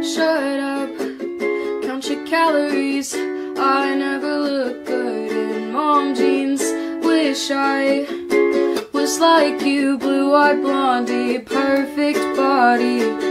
Shut up, count your calories. I never look good in mom jeans. Wish I was like you, blue-eyed blondie, perfect body.